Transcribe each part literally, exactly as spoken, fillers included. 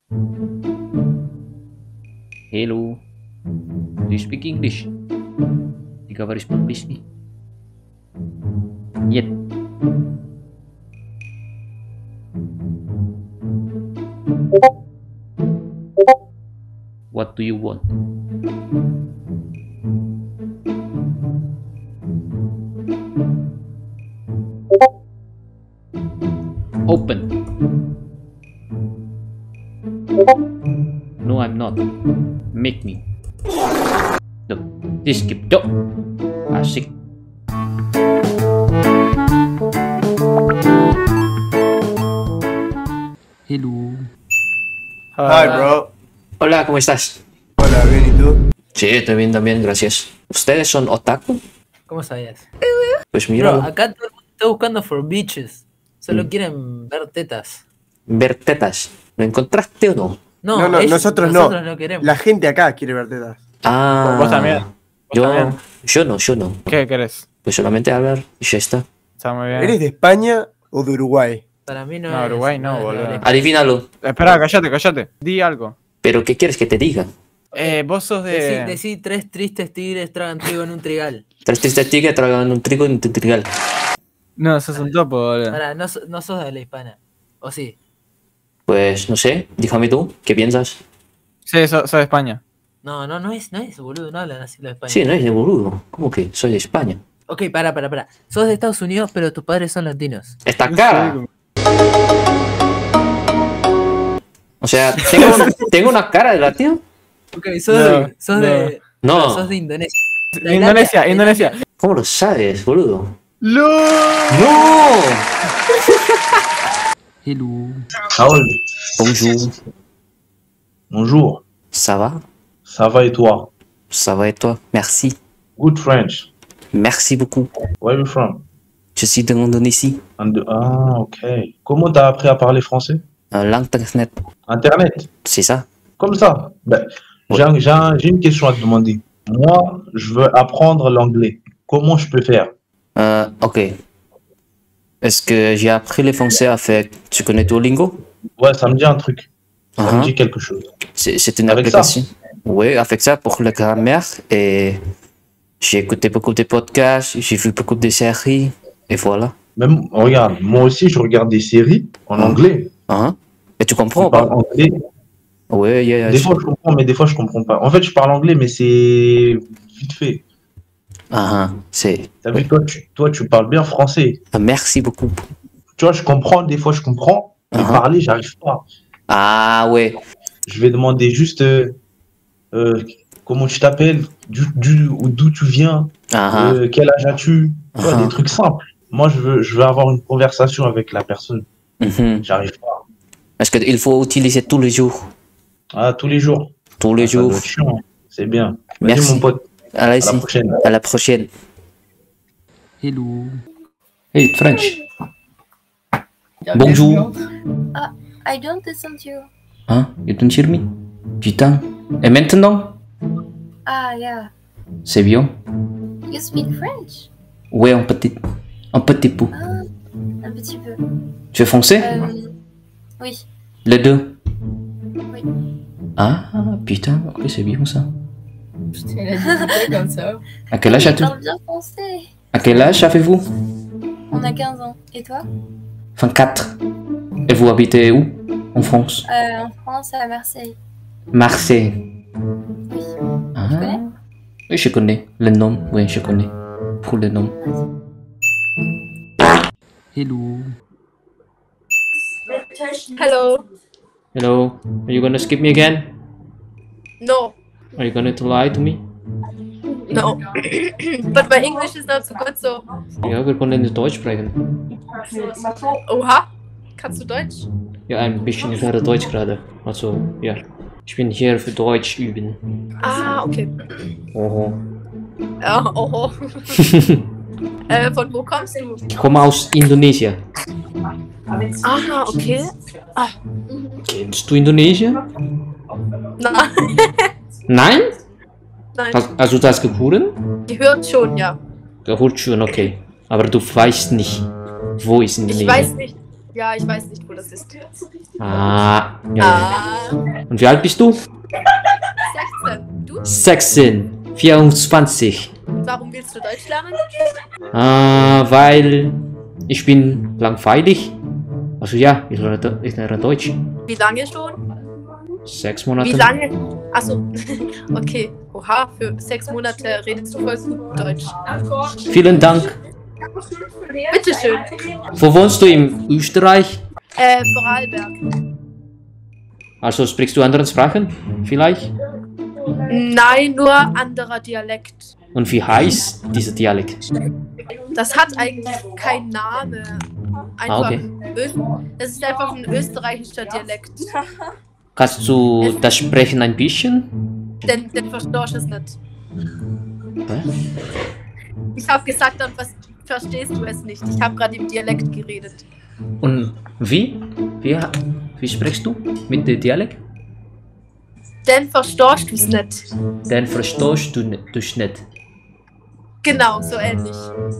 Hello. Do you speak English? Ikaw ba respond please me? Yet. What do you want? Open. No, I'm not. Make me. Look, this skip. Go. Asik. Hello. Hi, bro. Hola, ¿cómo estás? Hola, bien, ¿y tú? Sí, también, también, gracias. ¿Ustedes son otaku? ¿Cómo sabías? Pues mira, Bro, acá todo el mundo está buscando for bitches. Solo Mm. quieren ver tetas. ver tetas. ¿Lo encontraste o no? No, No, no, ellos- nosotros, nosotros no. no queremos. La gente acá quiere ver tetas. Ah, Vos también. Vos Yo, también. yo no, yo no. ¿Qué querés? Pues solamente hablar y ya está. Está muy bien. ¿Eres de España o de Uruguay? Para mí no, No, es. Uruguay no, es boludo. legal. Adivínalo. Espera, callate, callate. Di algo. ¿Pero qué quieres que te diga? Eh, vos sos Decí, de... decí tres tristes tigres tragan trigo en un trigal. Tres tristes tigres tragan un trigo en un trigal. No, sos un topo, boludo. Ahora, no, so- no sos de la hispana. ¿O sí? Pues no sé, dígame tú, ¿qué piensas? Sí, sos, sos de España. No, no, no es, no es, boludo, no hablan así los españoles. Sí, no es de boludo. ¿Cómo que? Soy de España. Ok, para, para, para. Sos de Estados Unidos, pero tus padres son latinos. Esta No cara. sé, O sea, ¿tengo, ¿tengo una cara de latino? Ok, sos, No, de, sos no. de. No. Sos de Indonesia. De Indonesia, Indonesia. ¿Cómo lo sabes, boludo? ¡No! ¡No! Hello. Raoul, Bonjour. bonjour. Ça va? Ça va et toi? Ça va et toi? Merci. Good French. Merci beaucoup. Where are you from? Je suis de l'Indonésie. And- Ah, ok. Comment t'as appris à parler français? Euh, L'internet. Internet. C'est ça? Comme ça. Ben, j'ai un- j'ai un- j'ai une question à te demander. Moi, je veux apprendre l'anglais. Comment je peux faire? Euh, ok. Est-ce que j'ai appris le français avec... Tu connais Duolingo? Ouais, ça me dit un truc. Ça me Uh-huh. dit quelque chose. C'est c'est une Avec application. Oui, avec ça pour la grammaire. Et j'ai écouté beaucoup de podcasts, j'ai vu beaucoup de séries. Et voilà. Même, regarde, moi aussi, je regarde des séries en Ah. anglais. Hein? Et tu comprends Je ou pas? parle anglais. Oui, yeah, yeah, Des je- fois, je comprends, mais des fois, je comprends pas. En fait, je parle anglais, mais c'est vite fait. Ah, ah, c'est... T'as vu, toi tu, toi, tu parles bien français. Ah, merci beaucoup. Tu vois, je comprends, des fois, je comprends. Mais Uh-huh. parler, j'arrive pas. Ah ouais. Je vais demander juste euh, euh, comment tu t'appelles, du, du, ou d'où tu viens, Ah, ah. euh, quel âge as-tu, tu vois, Uh-huh. des trucs simples. Moi, je veux, je veux avoir une conversation avec la personne. Mhm. J'arrive pas. Parce qu'il faut utiliser tous les jours. Ah, tous les jours. Tous les Ça doit jours. être chiant. C'est bien. Vas-y, Merci. mon pote. Allez, À la prochaine. à la prochaine. Hello. Hey, French. Bonjour. I don't listen to you. Hein? You don't hear me? Putain. Et maintenant? Ah, yeah. C'est bien? You speak French? Ouais, un petit. Un petit peu. Ah, un petit peu. Tu es français? Euh, oui. Les deux? Oui. Ah, putain, ok, c'est bien ça. Putain, elle a dit quoi comme ça? À quel âge Je as-tu? parle bien français. À quel âge avez-vous? On a quinze ans. Et toi? vingt-quatre. Et vous habitez où? En France? Euh, en France, à Marseille. Marseille. Oui. Ah. connais? Oui, je connais. Le nom, oui, je connais. Pour le nom. Hello. Hello. Hello. Are you gonna skip me again? No. Are you gonna to lie to me? No. But my English is not so good, so. Ja, wir können in Deutsch sprechen. Oha. Kannst du Deutsch? Ja, ein bisschen. Ich lerne Deutsch gerade. Also, ja. Ich bin hier für Deutsch üben. Ah, okay. Oh. Ja, oho. äh, von wo kommst du? Ich komme aus Indonesien. Ah, okay. Ah. Kennst du Indonesien? Nein. Nein? Nein. Hast, hast du das gehört? Gehört schon, ja. Gehört schon, okay. Aber du weißt nicht, wo ist Indonesien? Ich weiß nicht. Ja, ich weiß nicht, wo das ist. Ah, ja, ja. Ah, Und wie alt bist du? sechzehn. Du? sechzehn, vierundzwanzig. Warum willst du Deutsch lernen? Ah, weil ich bin langweilig. Also ja, ich lerne, ich lerne Deutsch. Wie lange schon? Sechs Monate. Wie lange? Achso, okay. Oha, für sechs Monate redest du voll gut Deutsch. Vielen Dank. Bitteschön. Wo wohnst du? In Österreich? Äh, Vorarlberg. Also sprichst du andere Sprachen? Vielleicht? Nein, nur anderer Dialekt. Und wie heißt dieser Dialekt? Das hat eigentlich keinen Namen. Einfach Ah, okay. Ö- das ist einfach ein österreichischer Dialekt. Kannst du das sprechen ein bisschen? Den, den verstehst du es nicht. Hä? Ich habe gesagt, dann was, verstehst du es nicht. Ich habe gerade im Dialekt geredet. Und wie? Wie, wie sprichst du mit dem Dialekt? Den verstehst du es nicht. Den verstehst du ni- du nicht. Genau, so ähnlich.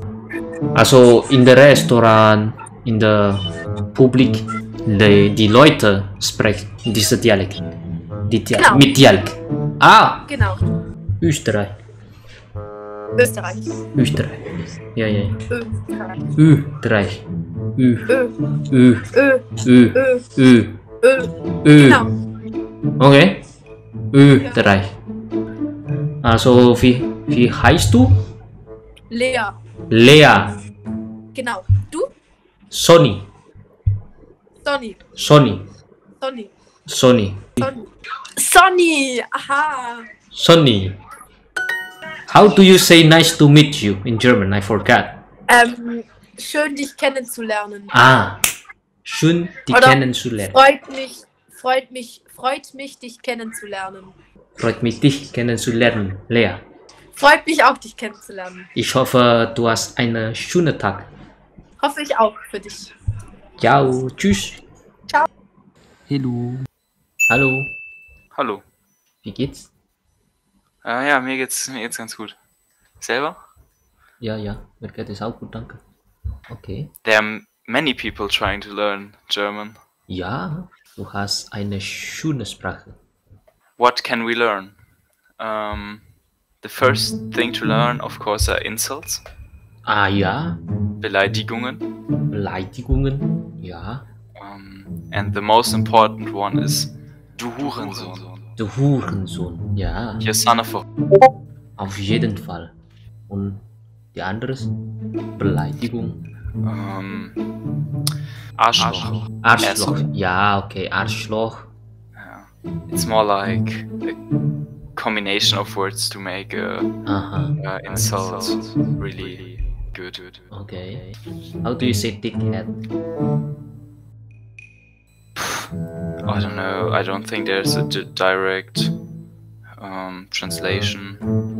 Also in der Restaurant, in der Publik, die, die Leute sprechen diesen Dialekt. Die Dia Genau. Mit Dialekt. Ah, Genau. Österreich. Österreich. Österreich. Ja, ja. ja. Ö. Österreich. Ö. Ö. Ö. Ö. Ö. Ö. Ö. Ö. Ö. Genau. Okay. Österreich. Also wie, wie heißt du? Lea. Lea. Genau. Du? Sonny. Sonny. Sonny. Sonny. Sonny. Sonny. Sonny. Aha. Sonny. How do you say nice to meet you in German? I forgot. Ähm, schön dich kennenzulernen. Ah. Schön, die Oder- kennenzulernen. Freut mich, freut mich, freut mich, dich kennenzulernen. Freut mich, dich kennenzulernen, Lea. Freut mich auch, dich kennenzulernen. Ich hoffe, du hast einen schönen Tag. Hoffe ich auch für dich. Ciao. Tschüss. Hello. Hallo. Hallo. Wie geht's? Äh, ja, mir geht's, mir geht's ganz gut. Selber? Ja, ja. Mir geht es auch gut, danke. Okay. There are many people trying to learn German. Ja, du hast eine schöne Sprache. What can we learn? Um, the first thing to learn, of course, are insults, Ah ja. Beleidigungen. Beleidigungen. Ja. Um, and the most important one is du Hurensohn. Du Hurensohn. Ja. You son of a... Auf jeden Fall. Und die anderes? Beleidigung. Um, Arschloch. Arschloch. Asshole. Ja, okay. Arschloch. Yeah. It's more like a combination of words to make a, Aha. a insult really good. Okay. How do you say dickhead? I don't know. I don't think there's a di- direct um, translation.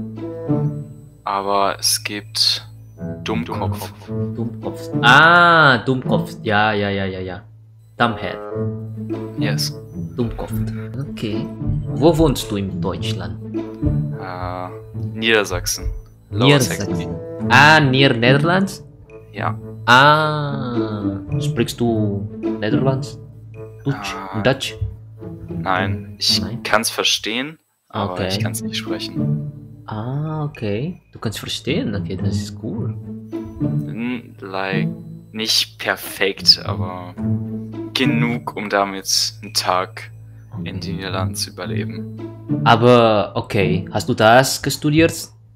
Aber es gibt Dummkopf. Dummkopf. Ah, Dummkopf. Ja, ja, ja, ja, ja. Dumbhead. Yes. Dummkopf. Okay. Wo wohnst du in Deutschland? Äh, Niedersachsen. Lower Saxony. Niedersachsen. Ah, near Netherlands? Ja. Ah, sprichst du Netherlands? Dutch? Ah. Dutch? Nein, ich Nein? kann's verstehen, aber Okay. ich kann's nicht sprechen. Ah, okay. Du kannst verstehen. Okay, das ist cool. N- Like, nicht perfekt, aber genug, um damit einen Tag in den Niederlanden zu überleben. Aber, okay. Hast du das gestudiert?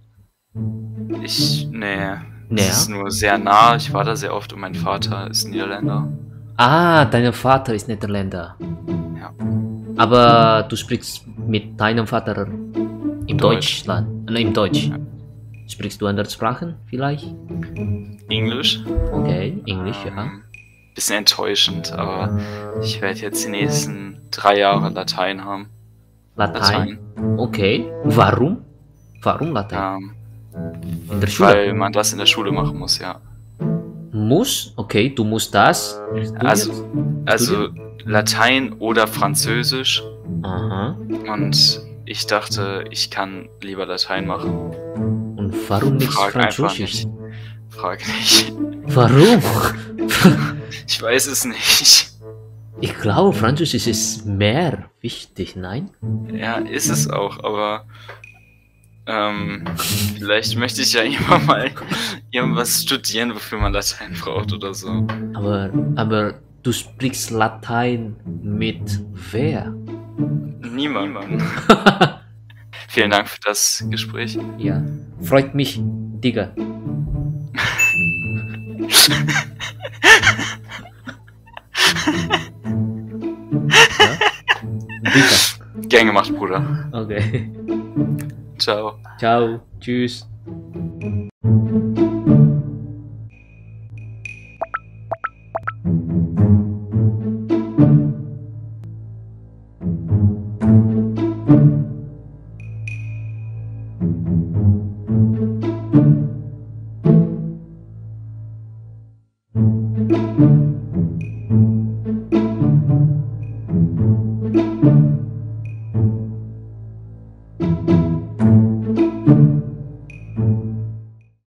Ich, nee, Nee. es ist nur sehr nah. Ich war da sehr oft und mein Vater ist Niederländer. Ah, dein Vater ist Niederländer. Ja. Aber du sprichst mit deinem Vater im Deutsch. Deutschland. Nein, im Deutsch. Sprichst du andere Sprachen vielleicht? Englisch. Okay, Englisch, ja. Ähm, bisschen enttäuschend, aber ich werde jetzt die nächsten drei Jahre Latein haben. Latein. Okay. Warum? Warum Latein? Ähm, In der Schule? weil man das in der Schule machen muss, ja. Muss? Okay, du musst das. Also, also Latein oder Französisch. Aha. Und ich dachte, ich kann lieber Latein machen. Und warum nicht Frag einfach Französisch? nicht. Frag nicht. Warum? Ich weiß es nicht. Ich glaube, Französisch ist mehr wichtig, nein? Ja, ist es auch, aber ähm, vielleicht möchte ich ja irgendwann mal irgendwas studieren, wofür man Latein braucht oder so. Aber, aber du sprichst Latein mit wer? Niemand, Mann. Vielen Dank für das Gespräch. Ja, freut mich, Digga. Ja? Digga. Gern gemacht, Bruder. Okay. Ciao. Ciao. Tschüss.